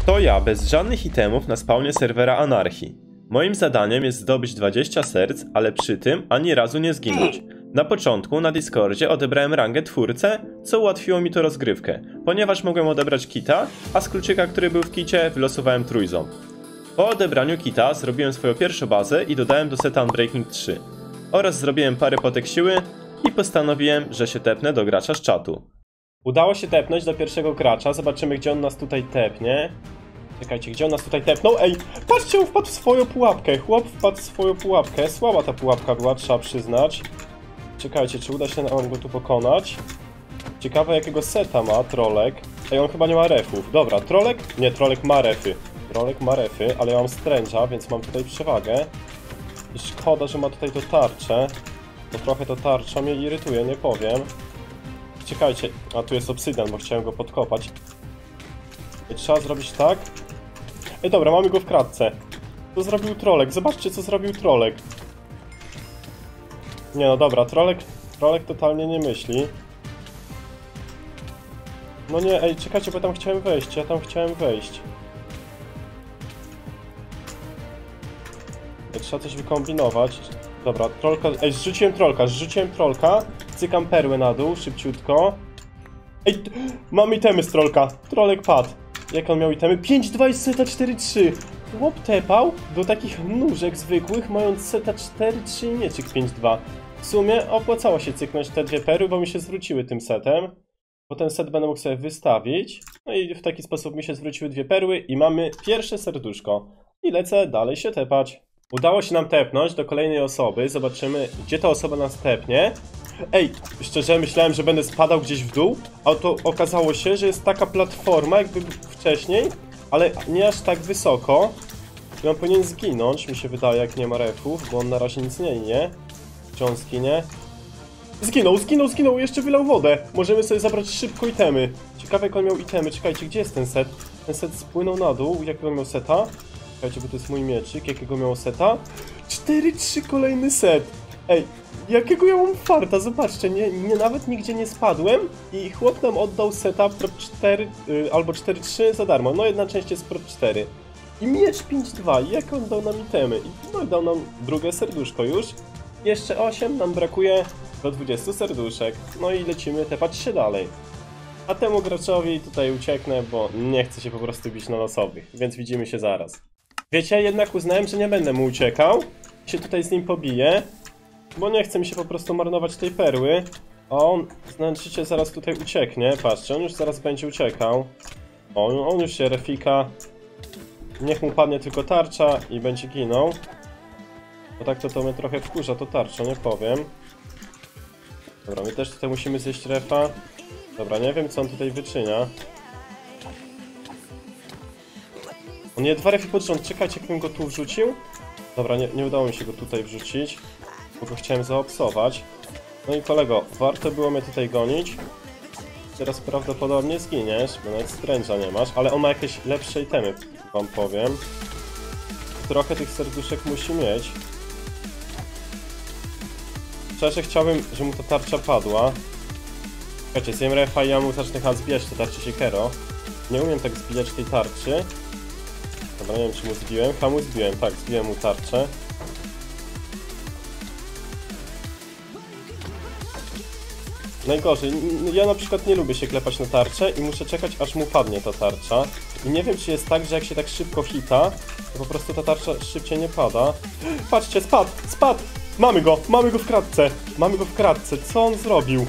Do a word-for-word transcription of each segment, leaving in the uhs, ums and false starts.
To ja bez żadnych itemów na spawnie serwera Anarchii. Moim zadaniem jest zdobyć dwadzieścia serc, ale przy tym ani razu nie zginąć. Na początku na Discordzie odebrałem rangę twórcę, co ułatwiło mi to rozgrywkę, ponieważ mogłem odebrać kita, a z kluczyka, który był w kicie, wylosowałem trójząb. Po odebraniu kita zrobiłem swoją pierwszą bazę i dodałem do seta Unbreaking trzy. Oraz zrobiłem parę potek siły i postanowiłem, że się tepnę do gracza z czatu. Udało się tepnąć do pierwszego gracza, zobaczymy gdzie on nas tutaj tepnie. Czekajcie, gdzie on nas tutaj tepnął? Ej, patrzcie, on wpadł w swoją pułapkę. Chłop wpadł w swoją pułapkę. Słaba ta pułapka była, trzeba przyznać. Czekajcie, czy uda się nam go tu pokonać? Ciekawe jakiego seta ma Trolek. Ej, on chyba nie ma refów. Dobra, Trolek? Nie, Trolek ma refy. Trolek ma refy, ale ja mam stręża, więc mam tutaj przewagę. I szkoda, że ma tutaj to tarczę. Bo trochę to tarcza mnie irytuje, nie powiem. Czekajcie, a tu jest obsydian, bo chciałem go podkopać. I trzeba zrobić tak. Ej, dobra, mamy go w kratce. Co zrobił Trolek? Zobaczcie, co zrobił Trolek. Nie no, dobra, Trolek, Trolek totalnie nie myśli. No nie, ej, czekajcie, bo ja tam chciałem wejść, ja tam chciałem wejść. Ej, trzeba coś wykombinować. Dobra, Trolka, ej, zrzuciłem Trolka, zrzuciłem Trolka. Cykam perły na dół, szybciutko. Ej, mam itemy z Trolka. Trolek padł. Jak on miał itemy? pięć dwa i seta cztery trzy. Chłop tepał do takich nóżek zwykłych, mając seta cztery trzy i mieczyk pięć dwa. W sumie opłacało się cyknąć te dwie perły, bo mi się zwróciły tym setem. Bo ten set będę mógł sobie wystawić. No i w taki sposób mi się zwróciły dwie perły i mamy pierwsze serduszko. I lecę dalej się tepać. Udało się nam tepnąć do kolejnej osoby. Zobaczymy, gdzie ta osoba nas tepnie. Ej, szczerze myślałem, że będę spadał gdzieś w dół, a to okazało się, że jest taka platforma jakby wcześniej, ale nie aż tak wysoko. I on powinien zginąć, mi się wydaje, jak nie ma refów, bo on na razie nic nie je. Czy on zginie? Zginął, zginął, zginął, jeszcze wylał wodę. Możemy sobie zabrać szybko itemy. Ciekawe jak on miał itemy, czekajcie, gdzie jest ten set? Ten set spłynął na dół, jakiego miał seta? Czekajcie, bo to jest mój mieczyk, jakiego miał seta? cztery trzy kolejny set. Ej, jakiego ja mam farta, zobaczcie, nie, nie, nawet nigdzie nie spadłem i chłop nam oddał seta Pro cztery yy, albo cztery trzy za darmo, no jedna część jest Pro cztery. I miecz pięć dwa, jak on dał nam itemy? I no dał nam drugie serduszko już. Jeszcze osiem nam brakuje do dwudziestu serduszek, no i lecimy tepać się dalej. A temu graczowi tutaj ucieknę, bo nie chcę się po prostu bić na losowych, więc widzimy się zaraz. Wiecie, jednak uznałem, że nie będę mu uciekał, się tutaj z nim pobiję. Bo nie chce mi się po prostu marnować tej perły. A on, znaczycie, zaraz tutaj ucieknie. Patrzcie, on już zaraz będzie uciekał. O, on już się refika. Niech mu padnie tylko tarcza i będzie ginął. Bo tak to to mnie trochę wkurza, to tarcza, nie powiem. Dobra, my też tutaj musimy zjeść refa. Dobra, nie wiem co on tutaj wyczynia. On je dwa refy pod rząd, czekajcie, jakbym go tu wrzucił. Dobra, nie, nie udało mi się go tutaj wrzucić. Bo go chciałem zaobsować. No i kolego, warto było mnie tutaj gonić. Teraz prawdopodobnie zginiesz, bo nawet stręża nie masz, ale on ma jakieś lepsze itemy, wam powiem. Trochę tych serduszek musi mieć. Szczerze chciałbym, żeby mu ta tarcza padła. Słuchajcie, zjem refa i ja mu zacznę chyba zbijać te tarczy siekero. Nie umiem tak zbijać tej tarczy. Dobra, nie wiem czy mu zbiłem, chyba mu zbiłem, tak, zbiłem mu tarczę. Najgorzej, ja na przykład nie lubię się klepać na tarczę i muszę czekać aż mu padnie ta tarcza. I nie wiem czy jest tak, że jak się tak szybko hita, to po prostu ta tarcza szybciej nie pada. Patrzcie, spadł, spadł! Mamy go, mamy go w kratce! Mamy go w kratce, co on zrobił?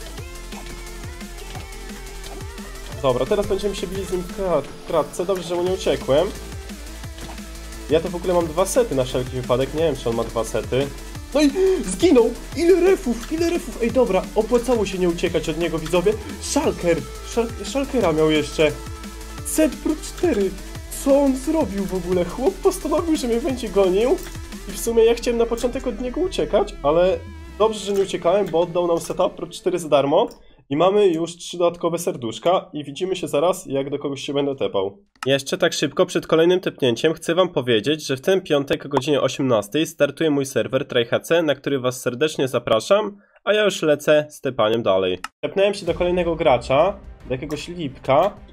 Dobra, teraz będziemy się bili z nim w kratce, dobrze, że mu nie uciekłem. Ja to w ogóle mam dwa sety na wszelki wypadek, nie wiem czy on ma dwa sety. No i zginął! Ile refów, ile refów! Ej dobra, opłacało się nie uciekać od niego, widzowie. Shulker! Shul Shulkera miał jeszcze. Set Pro cztery! Co on zrobił w ogóle? Chłop postanowił, że mnie będzie gonił. I w sumie ja chciałem na początek od niego uciekać, ale dobrze, że nie uciekałem, bo oddał nam seta Pro cztery za darmo. I mamy już trzy dodatkowe serduszka i widzimy się zaraz, jak do kogoś się będę tepał. Jeszcze tak szybko przed kolejnym tepnięciem chcę wam powiedzieć, że w ten piątek o godzinie osiemnastej startuje mój serwer TryHC, na który was serdecznie zapraszam, a ja już lecę z tepaniem dalej. Tepnąłem się do kolejnego gracza, do jakiegoś Lipka.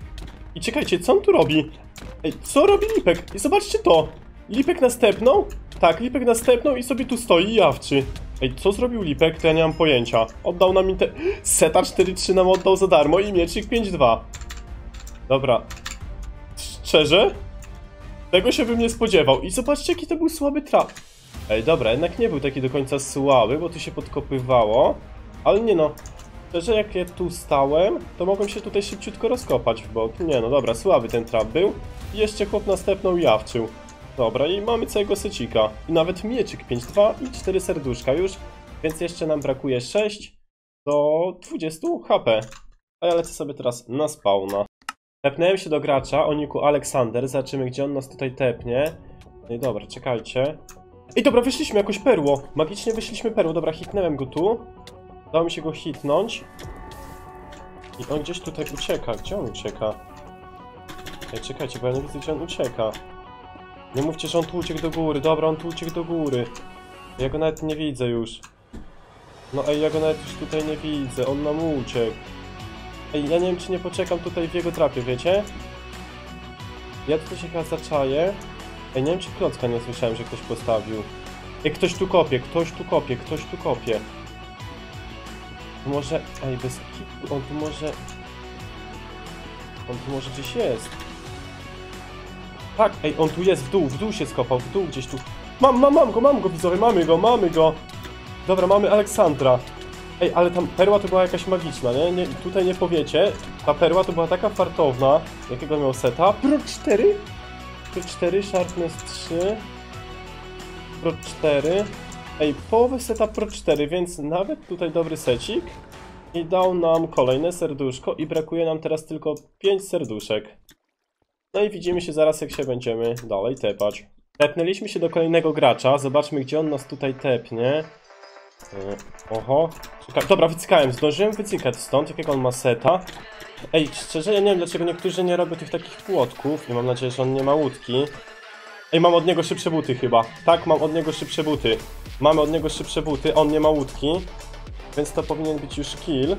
I czekajcie, co on tu robi? Ej, co robi Lipek? I zobaczcie to! Lipek następną? Tak, Lipek następną i sobie tu stoi i jawczy. Ej, co zrobił Lipek? To ja nie mam pojęcia. Oddał nam te... Seta cztery trzy nam oddał za darmo i mieczyk pięć dwa. Dobra. Szczerze? Tego się bym nie spodziewał. I zobaczcie, jaki to był słaby trap. Ej, dobra, jednak nie był taki do końca słaby, bo tu się podkopywało. Ale nie no. Szczerze, jak ja tu stałem, to mogłem się tutaj szybciutko rozkopać w bok. Nie no, dobra, słaby ten trap był. I jeszcze chłop następną jawczył. Dobra, i mamy całego secika. I nawet mieczyk pięć dwa i cztery serduszka już. Więc jeszcze nam brakuje sześć do dwudziestu H P. A ja lecę sobie teraz na spawna. Tepnąłem się do gracza o niku Aleksander. Zobaczymy, gdzie on nas tutaj tepnie. No i dobra, czekajcie. Ej, dobra, wyszliśmy jakoś perło. Magicznie wyszliśmy perło. Dobra, hitnąłem go tu. Dało mi się go hitnąć. I on gdzieś tutaj ucieka. Gdzie on ucieka? Ej, czekajcie, bo ja nie widzę, gdzie on ucieka. Nie mówcie, że on tu uciekł do góry. Dobra, on tu uciekł do góry. Ja go nawet nie widzę już. No ej, ja go nawet już tutaj nie widzę. On nam uciekł. Ej, ja nie wiem, czy nie poczekam tutaj w jego trapie, wiecie? Ja tutaj się chyba zaczaję. Ej, nie wiem, czy klocka nie słyszałem, że ktoś postawił. Ej, ktoś tu kopie, ktoś tu kopie, ktoś tu kopie. Może... Ej, bez kitu, on tu może... On tu może gdzieś jest. Tak, ej, on tu jest, w dół, w dół się skopał, w dół gdzieś tu. Mam, mam, mam go, mam go, widzowie, mamy go, mamy go. Dobra, mamy Aleksandra. Ej, ale tam perła to była jakaś magiczna, nie? nie? Tutaj nie powiecie. Ta perła to była taka fartowna. Jakiego miał seta? Pro cztery? Pro cztery, Sharpness trzy. Pro cztery. Ej, połowę seta Pro cztery, więc nawet tutaj dobry secik. I dał nam kolejne serduszko i brakuje nam teraz tylko pięć serduszek. No i widzimy się zaraz, jak się będziemy dalej tepać. Tepnęliśmy się do kolejnego gracza. Zobaczmy, gdzie on nas tutaj tepnie. Yy, oho. Czekaj, dobra, wycykałem. Zdążyłem wycykać stąd, jakiego on ma seta. Ej, szczerze, ja nie wiem, dlaczego niektórzy nie robią tych takich płotków. I mam nadzieję, że on nie ma łódki. Ej, mam od niego szybsze buty chyba. Tak, mam od niego szybsze buty. Mamy od niego szybsze buty, on nie ma łódki. Więc to powinien być już kill.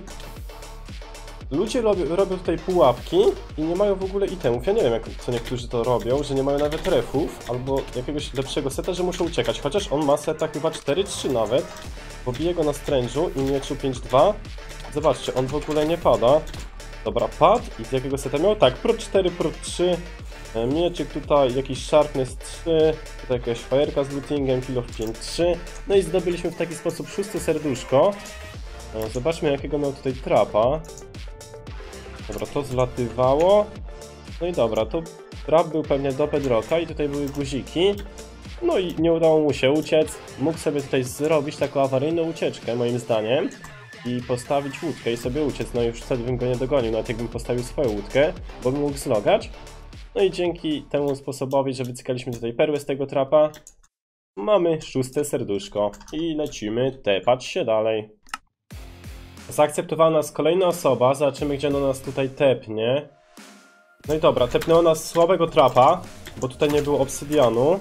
Ludzie robią, robią tutaj pułapki i nie mają w ogóle itemów. Ja nie wiem, jak, co niektórzy to robią, że nie mają nawet refów albo jakiegoś lepszego seta, że muszą uciekać. Chociaż on ma seta chyba cztery trzy nawet, bo bije go na strężu i mieczu pięć dwa. Zobaczcie, on w ogóle nie pada. Dobra, padł i z jakiego seta miał? Tak, Pro cztery, Pro trzy, mieczyk tutaj, jakiś Sharpness trzy, tutaj jakaś fajerka z lootingiem, kill of pięć trzy. No i zdobyliśmy w taki sposób szóste serduszko. Zobaczmy, jakiego miał tutaj trapa. Dobra, to zlatywało. No i dobra, to trap był pewnie do bedrocka i tutaj były guziki. No i nie udało mu się uciec. Mógł sobie tutaj zrobić taką awaryjną ucieczkę, moim zdaniem. I postawić łódkę i sobie uciec. No i już wtedy bym go nie dogonił, nawet jakbym postawił swoją łódkę, bo bym mógł zlogać. No i dzięki temu sposobowi, że wycykaliśmy tutaj perły z tego trapa, mamy szóste serduszko. I lecimy tepać się dalej. Zaakceptowała nas kolejna osoba, zobaczymy, gdzie ona nas tutaj tepnie. No i dobra, tepnęła nas słabego trapa, bo tutaj nie było obsydianu.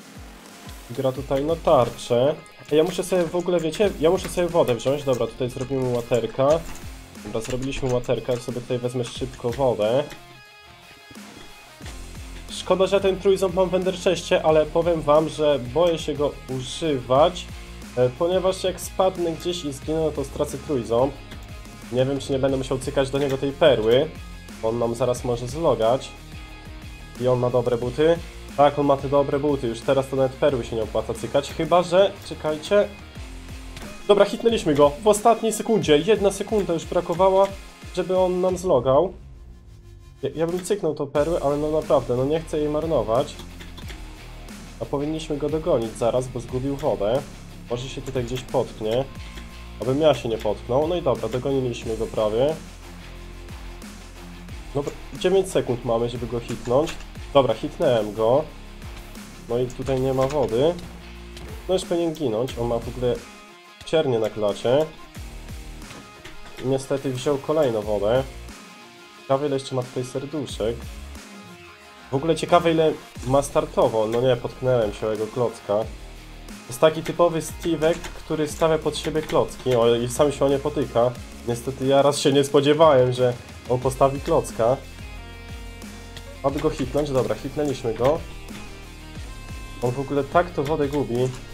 Gra tutaj na tarczę. A ja muszę sobie w ogóle, wiecie, ja muszę sobie wodę wziąć. Dobra, tutaj zrobimy łaterka. Dobra, zrobiliśmy łaterka, ja sobie tutaj wezmę szybko wodę. Szkoda, że ten trójząb mam w enderchestie, ale powiem wam, że boję się go używać. Ponieważ jak spadnę gdzieś i zginę, no to stracę trójząb. Nie wiem, czy nie będę musiał cykać do niego tej perły, bo on nam zaraz może zlogać. I on ma dobre buty. Tak, on ma te dobre buty, już teraz to nawet perły się nie opłaca cykać. Chyba że, czekajcie. Dobra, hitnęliśmy go w ostatniej sekundzie. Jedna sekunda już brakowała, żeby on nam zlogał. Ja, ja bym cyknął tą perłę, ale no naprawdę, no nie chcę jej marnować. A powinniśmy go dogonić zaraz, bo zgubił wodę. Może się tutaj gdzieś potknie. Abym ja się nie potknął. No i dobra, dogoniliśmy go prawie. Dobra, dziewięć sekund mamy, żeby go hitnąć. Dobra, hitnąłem go. No i tutaj nie ma wody. No już powinien ginąć. On ma w ogóle ciernie na klacie. I niestety wziął kolejną wodę. Ciekawe, ile jeszcze ma tutaj serduszek. W ogóle ciekawe, ile ma startowo. No nie, potknąłem się o jego klocka. To jest taki typowy Steve'ek, który stawia pod siebie klocki, o, i sam się o nie potyka. Niestety ja raz się nie spodziewałem, że on postawi klocka. Aby go hitnąć, dobra, hitnęliśmy go. On w ogóle tak to wodę gubi.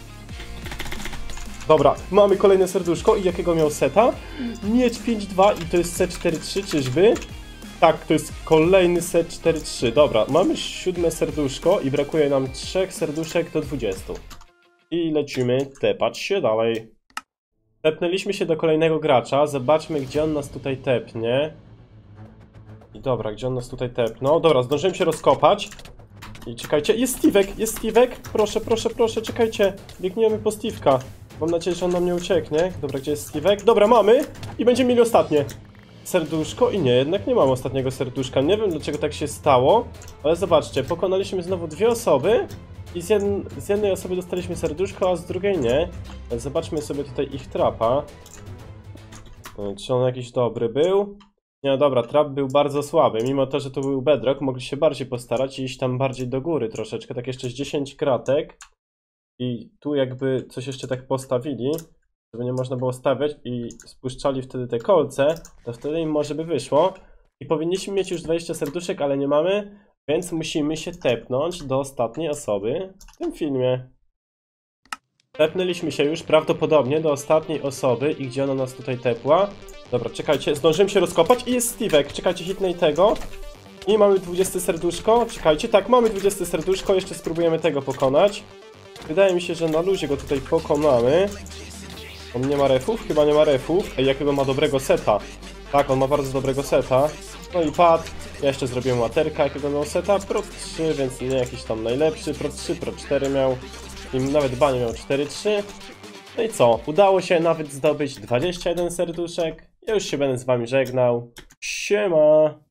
Dobra, mamy kolejne serduszko i jakiego miał seta? Miecz pięć dwa i to jest set cztery trzy, czyżby? Tak, to jest kolejny set cztery trzy. Dobra, mamy siódme serduszko i brakuje nam trzech serduszek do dwudziestu. I lecimy tepać się dalej. Tepnęliśmy się do kolejnego gracza, zobaczmy gdzie on nas tutaj tepnie. I dobra, gdzie on nas tutaj tepnął? Dobra, zdążyłem się rozkopać. I czekajcie, jest Steve'ek, jest Steve'ek. Proszę, proszę, proszę, czekajcie. Biegniemy po Steve'ka. Mam nadzieję, że on nam nie ucieknie. Dobra, gdzie jest Steve'ek? Dobra, mamy! I będziemy mieli ostatnie serduszko. I nie, jednak nie mam ostatniego serduszka. Nie wiem dlaczego tak się stało. Ale zobaczcie, pokonaliśmy znowu dwie osoby. I z, jedn z jednej osoby dostaliśmy serduszko, a z drugiej nie. Zobaczmy sobie tutaj ich trapa. Czy on jakiś dobry był? Nie, dobra, trap był bardzo słaby. Mimo to, że to był bedrock, mogli się bardziej postarać i iść tam bardziej do góry troszeczkę. Tak jeszcze z dziesięć kratek. I tu jakby coś jeszcze tak postawili, żeby nie można było stawiać i spuszczali wtedy te kolce, to wtedy im może by wyszło. I powinniśmy mieć już dwadzieścia serduszek, ale nie mamy, więc musimy się tepnąć do ostatniej osoby w tym filmie. Tepnęliśmy się już prawdopodobnie do ostatniej osoby i gdzie ona nas tutaj tepła. Dobra, czekajcie, zdążyłem się rozkopać i jest Steve'ek. Czekajcie, hitnę tego. I mamy dwudzieste serduszko. Czekajcie, tak, mamy dwudzieste serduszko, jeszcze spróbujemy tego pokonać. Wydaje mi się, że na luzie go tutaj pokonamy. On nie ma refów? Chyba nie ma refów. Ej, jakiego ma dobrego seta. Tak, on ma bardzo dobrego seta. No i pad. Ja jeszcze zrobiłem łaterka, jakiego miał seta. Pro trzy, więc nie jakiś tam najlepszy. Pro trzy, Pro cztery miał. I nawet Banie miał cztery trzy. No i co? Udało się nawet zdobyć dwadzieścia jeden serduszek. Ja już się będę z wami żegnał. Siema!